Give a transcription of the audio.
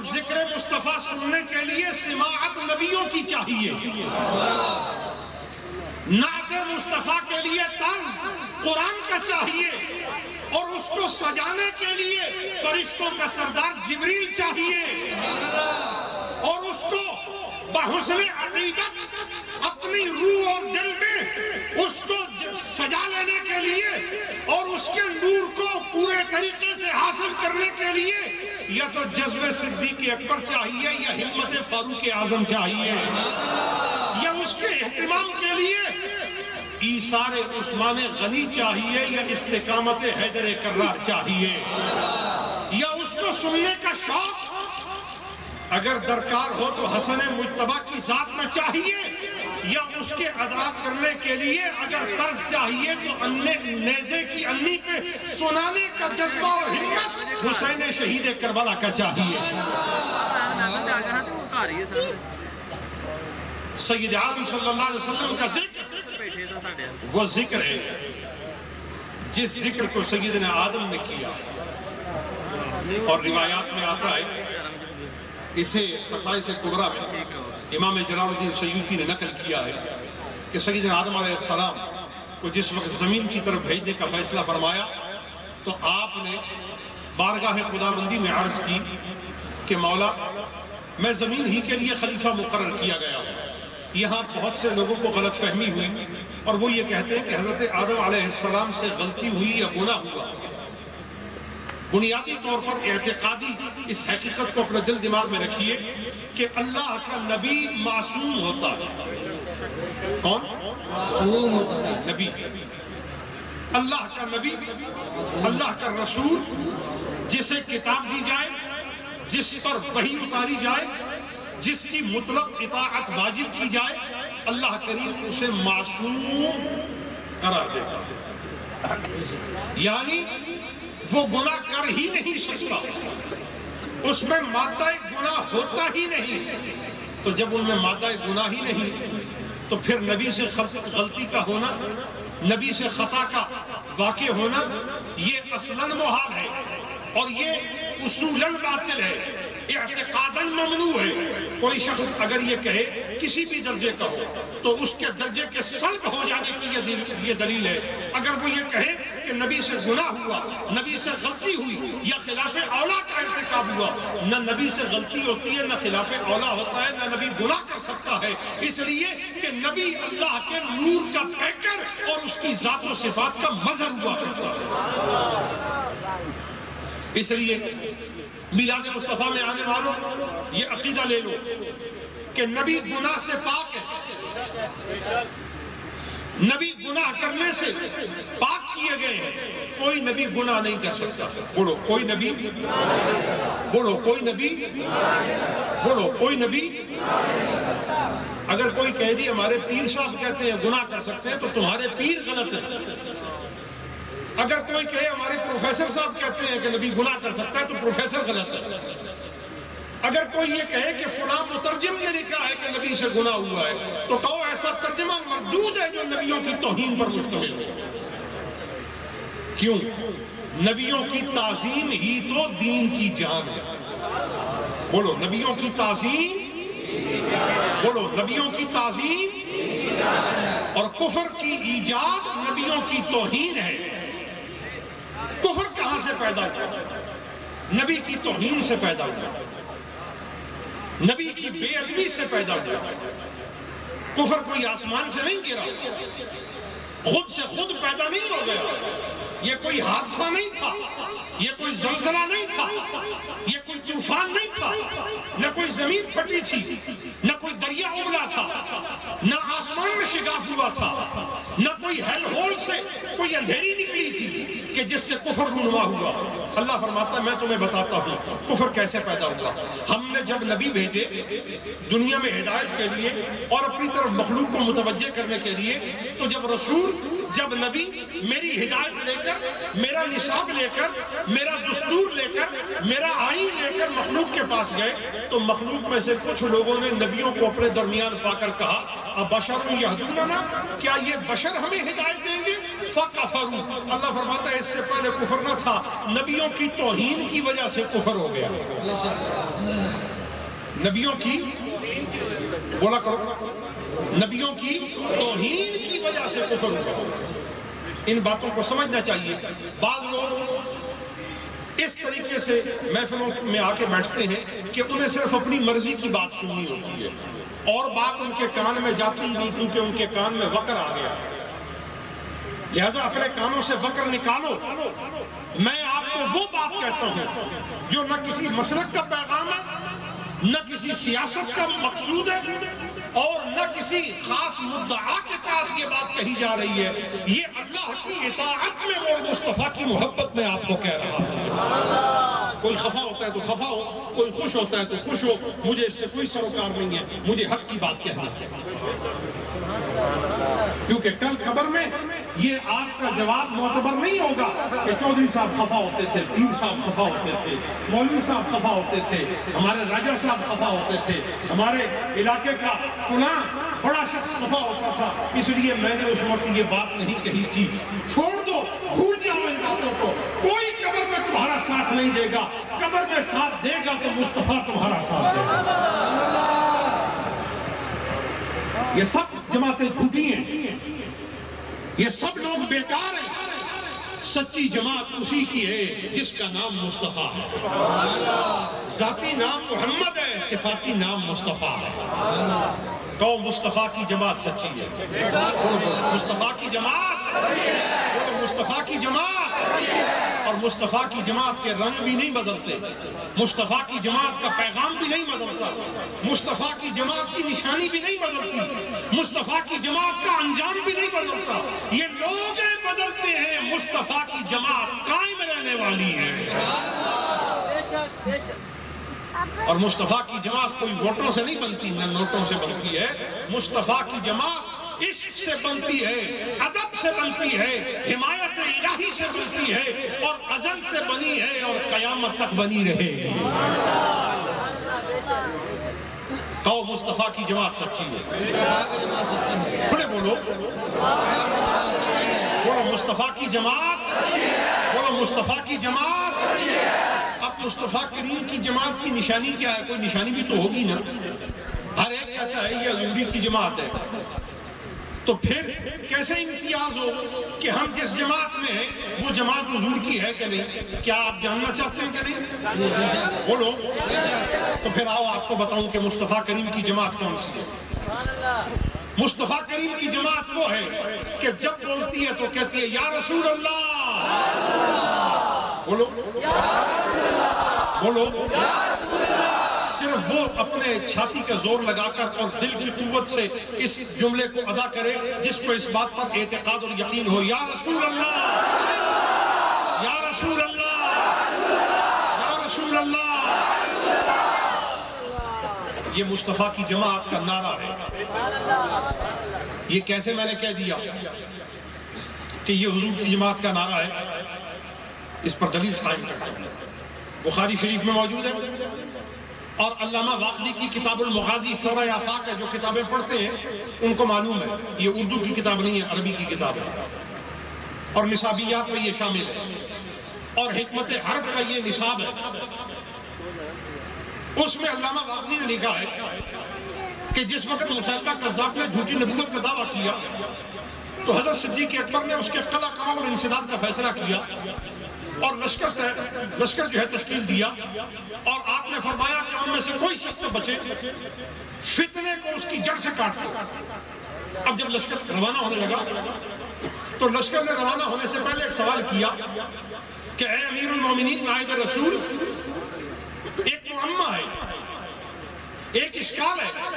ذکر مصطفیٰ سننے کے لیے سماعت نبیوں کی چاہیے، نعت مصطفیٰ کے لیے طرز قرآن کا چاہیے، اور اس کو سجانے کے لیے فرشتوں کا سردار جبریل چاہیے، اور اس کو بحسن عقیدت اپنی روح اور دل میں اس کو سجا لینے کے لیے اور اس کے نور کو پورے طریقے سے حاصل کرنے کے لیے یا تو جذب صدیق اکبر چاہیے، یا ہمت فاروق اعظم چاہیے، یا اس کے اہتمام کے لیے ایثار عثمان غنی چاہیے، یا استقامت حیدر کرار چاہیے، یا اس کو سننے کا شوق اگر درکار ہو تو حسن مجتبی کی ذات میں چاہیے، یا اس کے ادا کرنے کے لیے اگر طرز چاہیے تو نیزے کی انی پہ سنانے کا جذبہ اور ہمت حسین شہید کربلا کا چاہیے۔ سید عالم صلی اللہ علیہ وسلم کا ذکر وہ ذکر ہے جس ذکر کو سیدنا آدم نے کیا، اور روایات میں آتا ہے، اسے خصائص کبریٰ میں امام جلال الدین سیوطی نے نقل کیا ہے کہ سیدنا آدم علیہ السلام کو جس وقت زمین کی طرف بھیجنے کا فیصلہ فرمایا تو آپ نے بارگاہ خداوندی میں عرض کی کہ مولا میں زمین ہی کے لیے خلیفہ مقرر کیا گیا ہوں، یہاں بہت سے لوگوں کو غلط فہمی ہوئی اور وہ یہ کہتے ہیں کہ حضرت آدم علیہ السلام سے غلطی ہوئی یا گناہ ہوا۔ بنیادی طور پر اعتقادی اس حقیقت کو اپنے دل دماغ میں رکھیے کہ اللہ کا نبی معصوم ہوتا ہے۔ کون؟ معصوم ہوتا ہے نبی، اللہ کا نبی، اللہ کا رسول، جسے کتاب دی جائے، جس پر وحی اتاری جائے، جس کی مطلق اطاعت واجب کی جائے، اللہ کریم اسے معصوم قرار دیتا ہے، یعنی وہ گناہ کر ہی نہیں سکتا، اس میں مادہ گناہ ہوتا ہی نہیں۔ تو جب ان میں مادہ گناہ ہی نہیں تو پھر نبی سے غلطی کا ہونا، نبی سے خطا کا واقع ہونا یہ اصلاً محال ہے، اور یہ اصولاً باطل ہے، اعتقاداً ممنوع ہے۔ کوئی شخص اگر یہ کہے کسی بھی درجے کا ہو تو اس کے درجے کے سلب ہو جانے کی یہ دلیل ہے۔ اگر وہ یہ کہے کہ نبی سے گناہ ہوا، نبی سے غلطی ہوئی، یا خلاف اولا کا ارتکاب ہوا، نہ نبی سے غلطی ہوتی ہے، نہ خلاف اولا ہوتا ہے، نہ نبی گناہ کر سکتا ہے، اس لیے کہ نبی اللہ کے نور کا پیکر اور اس کی ذات و صفات کا مظہر ہوا کرتا ہے۔ اس لیے میلاد مصطفیٰ میں آنے والوں یہ عقیدہ لے لو کہ نبی گناہ سے پاک ہے، نبی گناہ کرنے سے پاک کیے گئے ہیں، کوئی نبی گناہ نہیں کر سکتا۔ بولو کوئی نبی، بولو کوئی نبی، بولو کوئی نبی۔ اگر کوئی کہہ دی ہمارے پیر صاحب کہتے ہیں گناہ کر سکتے ہیں تو تمہارے پیر غلط ہیں۔ اگر کوئی کہے ہمارے پروفیسر صاحب کہتے ہیں کہ نبی گناہ کر سکتا ہے تو پروفیسر غلط ہے۔ اگر کوئی یہ کہے کہ فلاں مترجم نے لکھا ہے کہ نبی سے گناہ ہوا ہے تو کہو ایسا ترجمہ مردود ہے جو نبیوں کی توہین پر مشتمل ہے۔ کیوں؟ نبیوں کی تعظیم ہی تو دین کی جان ہے۔ بولو نبیوں کی تعظیم، بولو نبیوں کی تعظیم، اور کفر کی ایجاد نبیوں کی توہین ہے۔ کفر کہاں سے پیدا ہوا؟ نبی کی توہین سے پیدا ہوا، نبی کی بے ادبی سے پیدا ہوا۔ کفر کوئی آسمان سے نہیں گرا، خود سے خود پیدا نہیں ہو گیا، یہ کوئی حادثہ نہیں تھا، یہ کوئی زلزلہ نہیں تھا، یہ کوئی طوفان نہیں تھا، نہ کوئی زمین پھٹی تھی، نہ کوئی دریا ابلا تھا، نہ آسمان میں شگاف ہوا تھا، نہ کوئی ہیل ہول سے کوئی اندھیری نکلی تھی کہ جس سے کفر رونما ہوا۔ اللہ فرماتا ہے میں تمہیں بتاتا ہوں کفر کیسے پیدا ہوا۔ ہم نے جب نبی بھیجے دنیا میں ہدایت کے لیے اور اپنی طرف مخلوق کو متوجہ کرنے کے لیے، تو جب رسول، جب نبی میری ہدایت لے کر، میرا نصاب لے کر، میرا دستور لے کر، میرا آئین لے کر مخلوق کے پاس گئے تو مخلوق میں سے کچھ لوگوں نے نبیوں کو اپنے درمیان پا کر کہا ابشر یہدوننا، کیا یہ بشر ہمیں ہدایت دیں گے؟ فکفروا۔ اللہ فرماتا ہے اس سے پہلے کفر نہ تھا، نبیوں کی توہین کی وجہ سے کفر ہو گیا۔ نبیوں کی بولا کرو، نبیوں کی توہین کی وجہ سے کفر ہوا۔ ان باتوں کو سمجھنا چاہیے۔ بعض لوگ اس طریقے سے محفلوں میں آ کے بیٹھتے ہیں کہ انہیں صرف اپنی مرضی کی بات سننی ہوتی ہے اور بات ان کے کان میں جاتی ہی نہیں، کیونکہ ان کے کان میں وقر آ گیا۔ لہذا اپنے کانوں سے وقر نکالو۔ میں آپ کو وہ بات کہتا ہوں جو نہ کسی مسلک کا پیغام ہے، نہ کسی سیاست کا مقصود ہے، اور نہ کسی خاص مدعا کے تحت یہ بات کہی جا رہی ہے۔ یہ اللہ کی اطاعت میں اور مصطفیٰ کی محبت میں آپ کو کہہ رہا ہوں۔ کوئی خفا ہوتا ہے تو خفا ہو، کوئی خوش ہوتا ہے تو خوش ہو، مجھے اس سے کوئی سروکار نہیں ہے، مجھے حق کی بات کہنا ہے۔ کیونکہ کل قبر میں یہ آپ کا جواب معتبر نہیں ہوگا کہ چودھری صاحب خفا ہوتے تھے، پیر صاحب خفا ہوتے تھے، مولوی صاحب خفا ہوتے تھے، ہمارے راجہ صاحب خفا ہوتے تھے، ہمارے علاقے کا فلاں بڑا شخص خفا ہوتا تھا، اس لیے میں نے اس وقت یہ بات نہیں کہی تھی۔ چھوڑ دو، بھول جاؤ ان باتوں کو۔ کوئی قبر میں تمہارا ساتھ نہیں دے گا، قبر میں ساتھ دے گا تو مصطفیٰ تمہارا ساتھ دے گا۔ یہ سب جماعتیں جھوٹی ہیں، یہ سب لوگ بیکار ہیں۔ سچی جماعت اسی کی ہے جس کا نام مصطفیٰ ہے۔ ذاتی نام محمد ہے، صفاتی نام مصطفیٰ ہے۔ کہو مصطفیٰ کی جماعت سچی ہے، مصطفیٰ کی جماعت، مصطفیٰ کی جماعت۔ اور مصطفیٰ کی جماعت کے رنگ بھی نہیں بدلتے، مصطفیٰ کی جماعت کا پیغام بھی نہیں بدلتا، مصطفیٰ کی جماعت کی نشانی بھی نہیں بدلتی، مصطفیٰ کی جماعت کا انجام بھی نہیں بدلتا۔ یہ لوگ بدلتے ہیں، مصطفیٰ کی جماعت قائم رہنے والی ہے۔ اور مصطفیٰ کی جماعت کوئی ووٹوں سے نہیں بنتی، نہ نوٹوں سے بنتی ہے۔ مصطفیٰ کی جماعت عشق سے بنتی ہے، ادب سے بنتی ہے، حمایت الہی سے بنتی ہے، اور ازل سے بنی ہے اور قیامت تک بنی رہے گی۔ کہو مصطفیٰ کی جماعت سچی ہے، کھڑے بولو، بولو مصطفیٰ کی جماعت، بولو مصطفیٰ کی جماعت۔ اب مصطفیٰ کریم کی جماعت کی نشانی کیا ہے؟ کوئی نشانی بھی تو ہوگی نا۔ ہر ایک کہتا ہے یہ حضوری کی جماعت ہے، تو پھر کیسے امتیاز ہو کہ ہم جس جماعت میں ہیں وہ جماعت حضور کی ہے کہ نہیں؟ کیا آپ جاننا چاہتے ہیں کہ نہیں؟ بولو، تو پھر آؤ آپ کو بتاؤں کہ مصطفیٰ کریم کی جماعت کون سی ہے۔ مصطفیٰ کریم کی جماعت وہ ہے کہ جب بولتی ہے تو کہتی ہے یا رسول اللہ، بولو بولو، صرف وہ اپنے چھاتی کا زور لگا کر اور دل کی قوت سے اس جملے کو ادا کرے جس کو اس بات پر اعتقاد اور یقین ہو، یا رسول اللہ، یا رسول اللہ، یا رسول اللہ۔ یہ مصطفیٰ کی جماعت کا نعرہ ہے۔ یہ کیسے میں نے کہہ دیا کہ یہ حضور کی جماعت کا نعرہ ہے؟ اس پر دلیل قائم کرتا ہوں، بخاری شریف میں موجود ہے، اور علامہ واقدی کی کتاب المغازی شورۂ آفاق ہے، جو کتابیں پڑھتے ہیں ان کو معلوم ہے یہ اردو کی کتاب نہیں ہے، عربی کی کتاب ہے، اور نصابیات میں یہ شامل ہے، اور حکمت حرب کا یہ نصاب ہے۔ اس میں علامہ واقدی نے لکھا ہے کہ جس وقت مسیلمہ کذاب نے جھوٹی نبوت کا دعویٰ کیا تو حضرت صدیق اکبر نے اس کے قلع قمع اور انسداد کا فیصلہ کیا، اور لشکر جو ہے تشکیل دیا، اور آپ نے فرمایا کہ ان میں سے کوئی شخص نہ بچے، فتنے کو اس کی جڑ سے کاٹ دو۔ اب جب لشکر روانہ ہونے لگا تو لشکر نے روانہ ہونے سے پہلے ایک سوال کیا کہ اے امیر المومنین نائب رسول، ایک معمہ ہے، ایک اشکال ہے